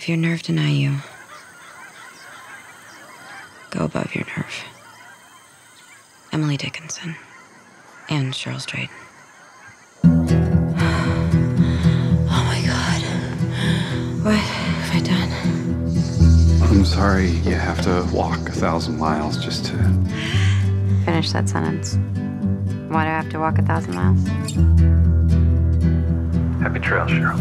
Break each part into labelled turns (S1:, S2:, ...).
S1: If your nerve deny you, go above your nerve. Emily Dickinson and Cheryl Strayed. Oh my God. What have I done?
S2: I'm sorry you have to walk 1,000 miles just to...
S1: Finish that sentence. Why do I have to walk 1,000 miles?
S2: Happy trails, Cheryl.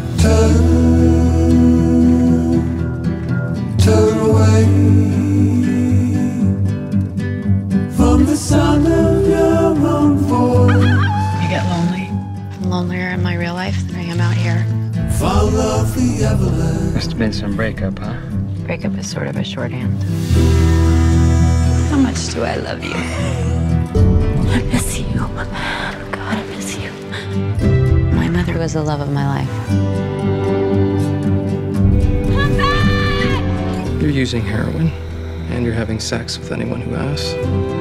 S3: Turn away from the sound of your own voice.
S4: You get lonely. I'm lonelier in my real life than I am out here.
S3: Follow the avalanche.
S5: Must have been some breakup, huh?
S1: Breakup is sort of a shorthand.
S4: How much do I love you?
S1: I miss you. God, I miss you. My mother was the love of my life.
S5: You're using heroin, and you're having sex with anyone who asks.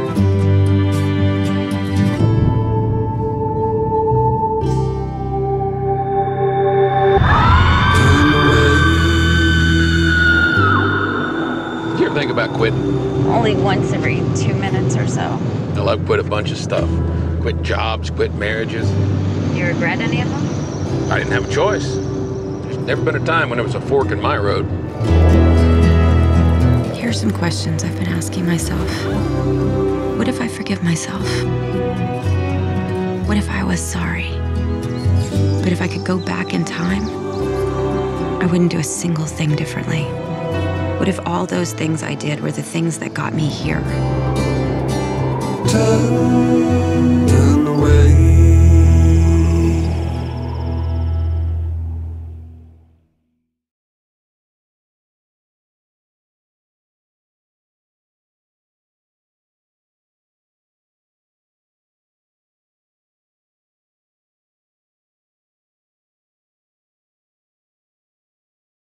S6: You ever think about quitting?
S4: Only once every 2 minutes or so.
S6: Well, I've quit a bunch of stuff. Quit jobs, quit marriages.
S4: You regret any of them?
S6: I didn't have a choice. There's never been a time when there was a fork in my road.
S1: Here are some questions I've been asking myself. What if I forgive myself? What if I was sorry? But if I could go back in time, I wouldn't do a single thing differently. What if all those things I did were the things that got me here?
S3: Turn away.